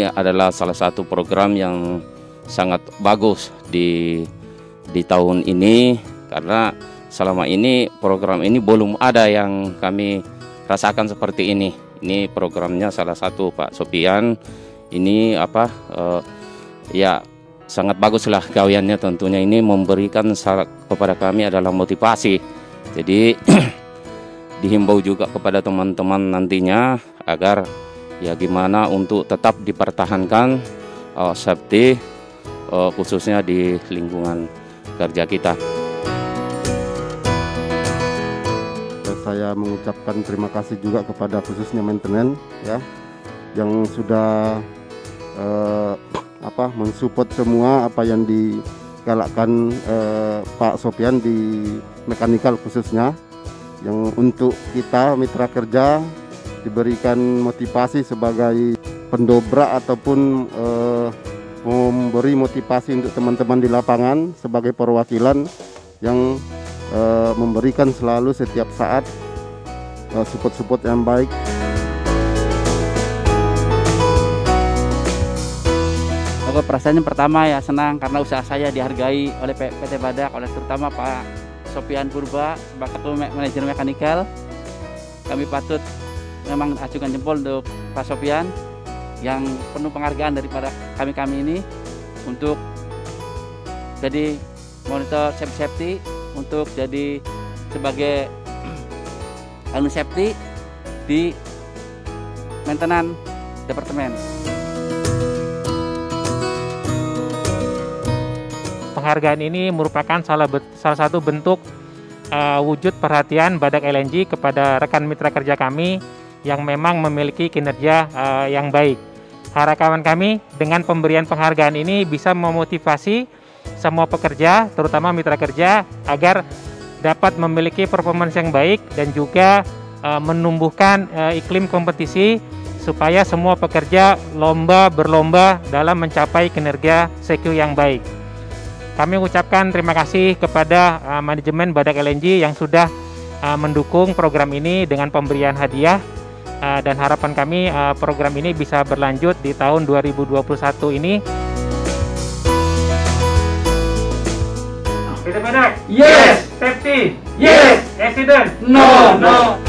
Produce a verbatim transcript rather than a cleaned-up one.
adalah salah satu program yang sangat bagus di di tahun ini, karena selama ini program ini belum ada yang kami rasakan seperti ini. Ini programnya salah satu Pak Sopian. Ini apa uh, ya sangat baguslah gawiannya, tentunya ini memberikan syarat kepada kami adalah motivasi. Jadi dihimbau juga kepada teman-teman nantinya agar ya gimana untuk tetap dipertahankan uh, safety uh, khususnya di lingkungan kerja kita. Saya mengucapkan terima kasih juga kepada khususnya maintenance ya yang sudah uh, apa mensupport semua apa yang digalakkan uh, Pak Sopian di mekanikal khususnya, yang untuk kita mitra kerja diberikan motivasi sebagai pendobrak ataupun uh, memberi motivasi untuk teman-teman di lapangan sebagai perwakilan yang uh, memberikan selalu setiap saat uh, support-support yang baik. Aku perasaan yang pertama ya senang karena usaha saya dihargai oleh P T Badak, oleh terutama Pak Sopian Purba sebagai manajer mekanikal. Kami patut memang acungkan jempol untuk Pak Sopian yang penuh penghargaan daripada kami-kami ini untuk jadi monitor safety, untuk jadi sebagai anu safety di maintenance departemen. Penghargaan ini merupakan salah, salah satu bentuk uh, wujud perhatian Badak L N G kepada rekan mitra kerja kami yang memang memiliki kinerja uh, yang baik. Harapan kami dengan pemberian penghargaan ini bisa memotivasi semua pekerja, terutama mitra kerja, agar dapat memiliki performance yang baik dan juga uh, menumbuhkan uh, iklim kompetisi supaya semua pekerja lomba berlomba dalam mencapai kinerja C Q yang baik. Kami ucapkan terima kasih kepada uh, manajemen Badak L N G yang sudah uh, mendukung program ini dengan pemberian hadiah, uh, dan harapan kami uh, program ini bisa berlanjut di tahun dua ribu dua puluh satu ini. P T Badak, yes. Safety, yes. Accident, no, no.